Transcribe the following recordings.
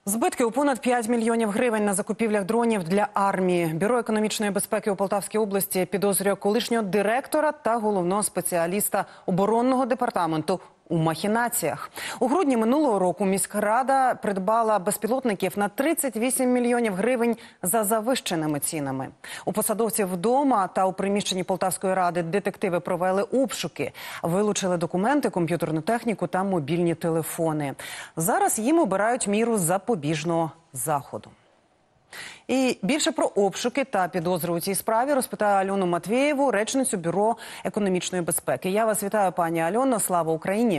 Збитки у понад 5 мільйонів гривень на закупівлях дронів для армії. Бюро економічної безпеки у Полтавській області підозрює колишнього директора та головного спеціаліста оборонного департаменту у махінаціях. У грудні минулого року міськрада придбала безпілотників на 38 мільйонів гривень за завищеними цінами. У посадовців вдома та у приміщенні Полтавської ради детективи провели обшуки. Вилучили документи, комп'ютерну техніку та мобільні телефони. Зараз їм обирають міру запобіжного заходу. І більше про обшуки та підозри у цій справі розпитаю Альону Матвєєву, речницю Бюро економічної безпеки. Я вас вітаю, пані Альоно. Слава Україні!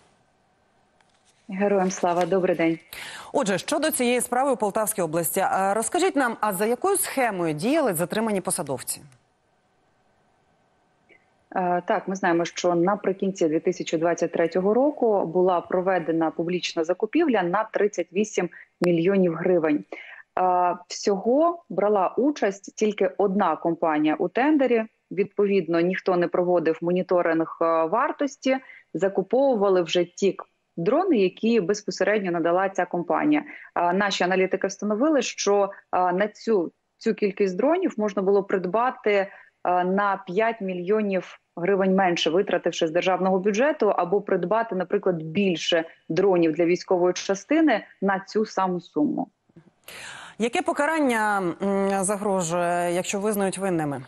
Героям слава, добрий день. Отже, щодо цієї справи у Полтавській області, розкажіть нам, а за якою схемою діяли затримані посадовці? Так, ми знаємо, що наприкінці 2023 року була проведена публічна закупівля на 38 мільйонів гривень. Всього брала участь тільки одна компанія у тендері. Відповідно, ніхто не проводив моніторинг вартості, закуповували вже ті дрони, які безпосередньо надала ця компанія. Наші аналітики встановили, що на цю кількість дронів можна було придбати на 5 мільйонів гривень менше, витративши з державного бюджету, або придбати, наприклад, більше дронів для військової частини на цю саму суму. Яке покарання загрожує, якщо визнають винними?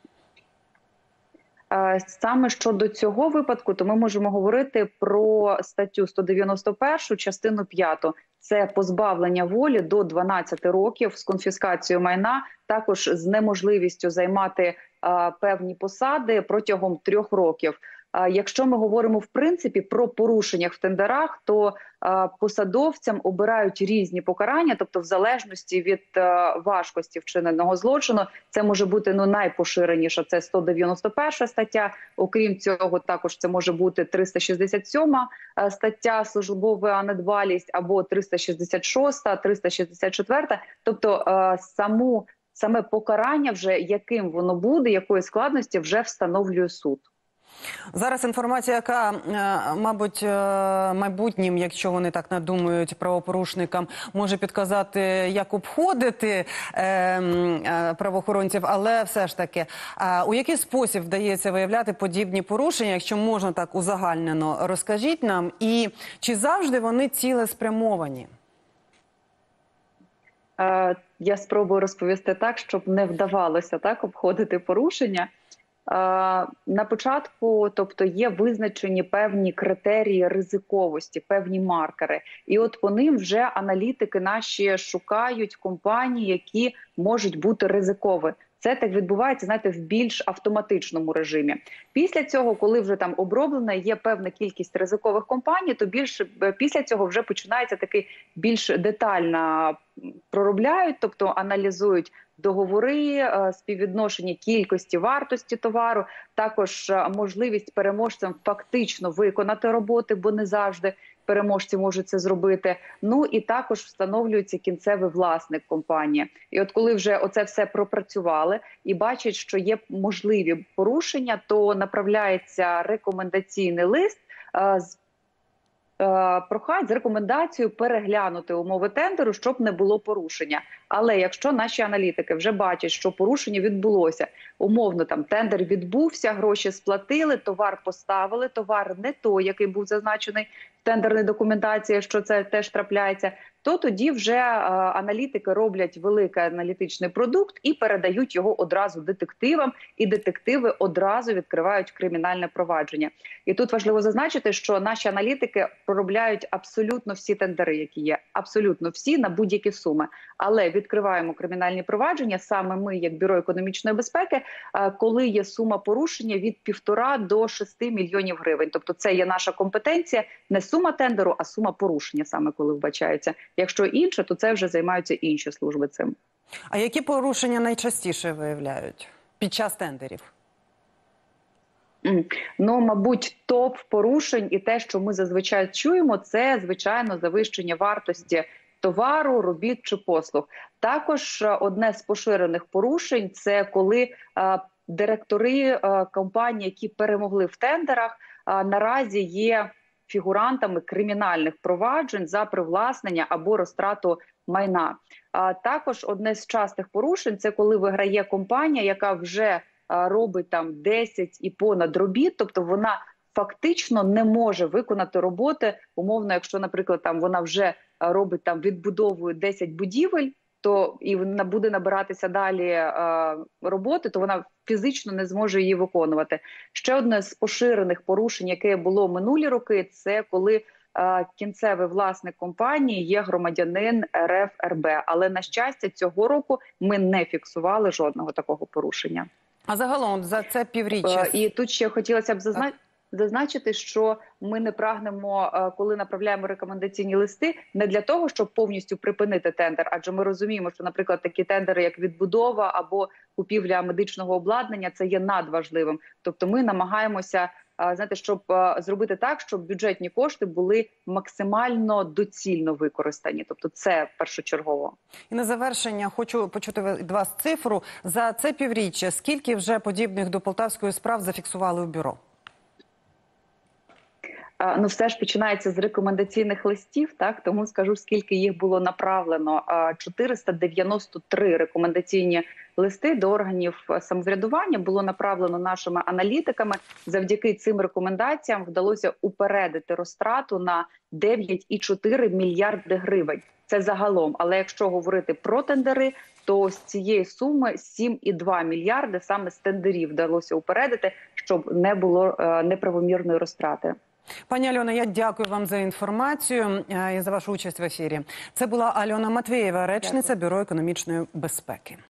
Саме щодо цього випадку, то ми можемо говорити про статтю 191, частину 5. Це позбавлення волі до 12 років з конфіскацією майна, також з неможливістю займати певні посади протягом 3 років. Якщо ми говоримо в принципі про порушення в тендерах, то посадовцям обирають різні покарання, тобто в залежності від важкості вчиненого злочину. Це може бути найпоширеніша, це 191 стаття. Окрім цього, також це може бути 367 стаття службова недбалість або 366, 364. Тобто саме покарання, вже яким воно буде, якої складності, вже встановлює суд. Зараз інформація, яка, мабуть, майбутнім, якщо вони так надумають, правопорушникам, може підказати, як обходити правоохоронців, але все ж таки, у який спосіб вдається виявляти подібні порушення, якщо можна так узагальнено, розкажіть нам, і чи завжди вони цілеспрямовані? Я спробую розповісти так, щоб не вдавалося обходити порушення. На початку, тобто, є визначені певні критерії ризиковості, певні маркери. І от по ним вже аналітики наші шукають компанії, які можуть бути ризикові. Це так відбувається, знаєте, в більш автоматичному режимі. Після цього, коли вже там оброблена, є певна кількість ризикових компаній, то після цього вже починається такий більш детально проробляють, тобто аналізують договори, співвідношення кількості вартості товару, також можливість переможцям фактично виконати роботи, бо не завжди переможці можуть це зробити. Ну і також встановлюється кінцевий власник компанії. І от коли вже оце все пропрацювали і бачать, що є можливі порушення, то направляється рекомендаційний лист з рекомендацією переглянути умови тендеру, щоб не було порушення. Але якщо наші аналітики вже бачать, що порушення відбулося, умовно там тендер відбувся, гроші сплатили, товар поставили, товар не той, який був зазначений в тендерній документації, що це теж трапляється, то тоді вже аналітики роблять великий аналітичний продукт і передають його одразу детективам, і детективи одразу відкривають кримінальне провадження. І тут важливо зазначити, що наші аналітики проробляють абсолютно всі тендери, які є, абсолютно всі, на будь-які суми. Але відкриваємо кримінальні провадження саме ми, як Бюро економічної безпеки, коли є сума порушення від 1,5 до 6 мільйонів гривень. Тобто це є наша компетенція, не сума тендеру, а сума порушення саме коли вбачається. Якщо інше, то це вже займаються інші служби цим. А які порушення найчастіше виявляють під час тендерів? Мабуть, топ порушень і те, що ми зазвичай чуємо, це, звичайно, завищення вартості товару, робіт чи послуг. Також одне з поширених порушень – це коли директори компаній, які перемогли в тендерах, наразі є фігурантами кримінальних проваджень за привласнення або розтрату майна. А також одне з частих порушень – це коли виграє компанія, яка вже робить там 10 і понад робіт, тобто вона фактично не може виконати роботи. Умовно, якщо, наприклад, там вона вже робить там відбудовує 10 будівель, то і вона буде набиратися далі роботи, то вона фізично не зможе її виконувати. Ще одне з поширених порушень, яке було минулі роки, це коли кінцевий власник компанії є громадянин РФ РБ. Але, на щастя, цього року ми не фіксували жодного такого порушення. А загалом за це півріччя... І тут ще хотілося б зазначити, що ми не прагнемо, коли направляємо рекомендаційні листи, не для того, щоб повністю припинити тендер, адже ми розуміємо, що, наприклад, такі тендери, як відбудова або купівля медичного обладнання, це є надважливим. Тобто ми намагаємося, знаєте, щоб зробити так, щоб бюджетні кошти були максимально доцільно використані. Тобто це першочергово. І на завершення хочу почути від вас цифру. За це півріччя скільки вже подібних до Полтавської справ зафіксували у бюро? Ну, все ж починається з рекомендаційних листів, так, тому скажу, скільки їх було направлено. 493 рекомендаційні листи до органів самоврядування було направлено нашими аналітиками. Завдяки цим рекомендаціям вдалося упередити розтрату на 9,4 мільярди гривень. Це загалом. Але якщо говорити про тендери, то з цієї суми 7,2 мільярди саме з тендерів вдалося упередити, щоб не було неправомірної розтрати. Пані Альона, я дякую вам за інформацію і за вашу участь в ефірі. Це була Альона Матвєєва, речниця Бюро економічної безпеки.